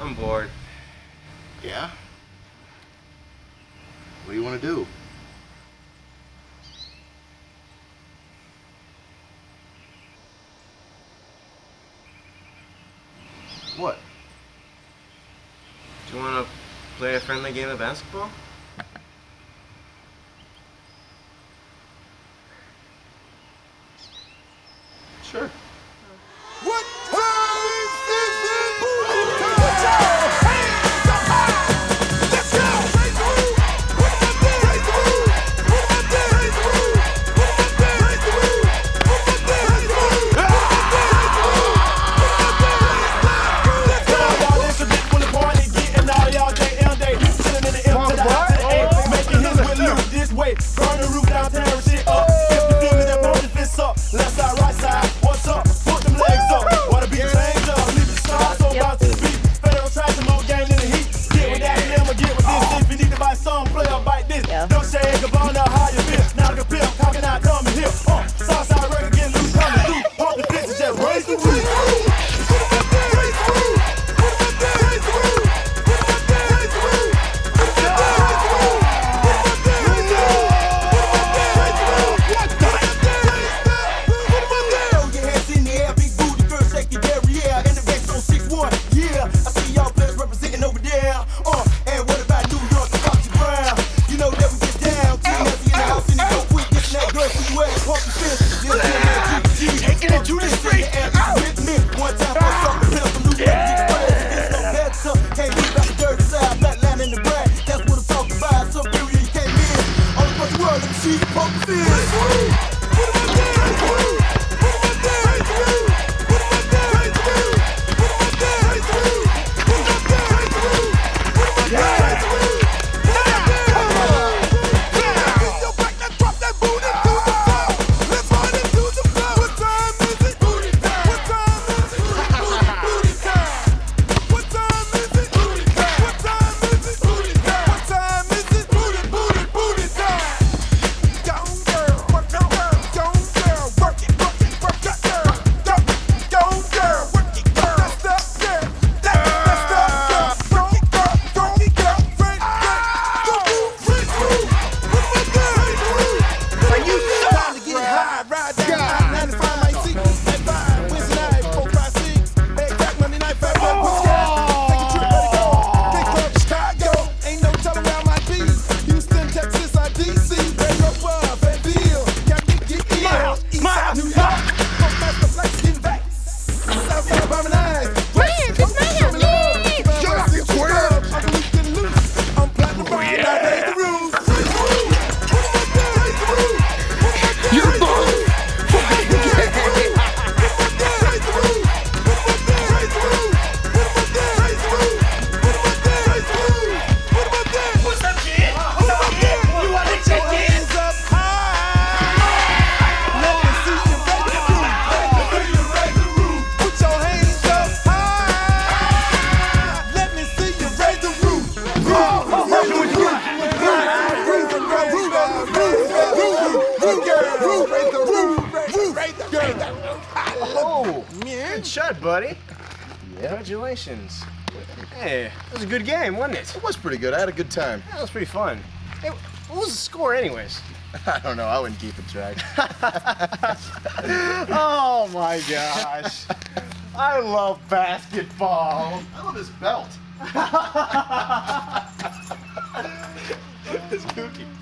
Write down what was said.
I'm bored. Yeah? What do you want to do? What? Do you want to play a friendly game of basketball? Sure. What time is it? Hands up high. Let's go. Raise the roof. Put them up there. Raise the roof. Put them up there. Raise the roof. Put them up there. Raise the roof. Put them up there. Raise the roof. Put them up there. Let's go. Y'all listen to when the party getting all y'all day and day. Chilling in the M to the I to the A. Making hits with Luke this way. Burn the roof down, tearing shit up. If you feel me, then put the fists up. Left side, right side. What's up? Put them legs up. Wanna be changed up. Leave the stars so bounce to the beat. Federal tracks and more game than the heat. Get with that and them or get with this. If you need to buy some, play up like this. Don't shake a ball, now how you feel. Now the pimp, talking out, coming here. Southside record, get loose, coming through. Pump the fists and just raise the roof. Put them up there, raise the roof. Put them up there, raise the roof. Put them up there, raise the roof. Put them up there, raise the roof. Put them up there, raise the roof. Put them up there, raise the roof. Put them up there, raise the roof. Put them up there. Throw your hands in the air, big booty girl, shake your derriere. And the Rex on 6'1", yeah. I see y'all players representing over there. And what about New York and Foxy Brown? You know that we get down. T-Nazi in the house and you go quick. This and that girl for you ass, pump your fist. Taking it to the street. With me, one time for something, pin up some new express. It's no heads up, can't be about the dirty side. Flatline in the brag, that's what I'm talking about. Some period you can't miss. All across the world, let me see you pump the fist. Put them up there, raise the roof. Put them up there, raise the roof. Put them up there, raise the roof. Put them up there, raise the roof. Put them up there, raise the roof. Put them up there, raise the roof. Put them up there, raise the roof. Get your back, now drop that booty to the floor. Let's run it to the floor. What time is it? Booty time. What time is it? Booty time. What time is it? Booty time. What time is it? Booty time. What time is it? Booty time. Young girl, work it, girl. Young girl, work it, work it, work that girl. Young girl, work it, girl. That's up, girl. That's up, girl. Work it, girl. Work it, girl. Break, the roof, break the roof. Put them up there, break the roof. Are you time to get high? Ride down I-95, my seat. At 5, Wednesday night, 4, 5, 6. Back back Monday night, fat boy, what's that? Take a trip, let it go. Big club, Chicago. Ain't no telling where I might be. Houston, Texas, or DC. Red Rock, Fayetteville. Got me get in. Eastside, New York. Funk master, flex, get back. Southside, bombing eyes. Lance, it's Lance, Lance. Shut up, you square. I'm loose, getting loose. I'm platinum brown, now raise the roof. Raise the roof. Put them up there, raise the roof. Put them up there, You're raise the roof. Put them up there, raise the roof. Put them up there, raise the roof. Put them up there, raise the roof. Put them up there, raise the roof. Put them up there, raise the roof. Put them up there. What's up, kid? Put them up there. You want to check in? Hands up high. Let me see you raise the roof. Raise the roof. Put your hands up high. Let me see you raise the roof. Oh, good shot, buddy. Congratulations. Hey, that was a good game, wasn't it? It was pretty good. I had a good time. That was pretty fun. Hey, what was the score anyways? I don't know. I wouldn't keep it track. Oh my gosh. I love basketball. I love this belt. It's kooky.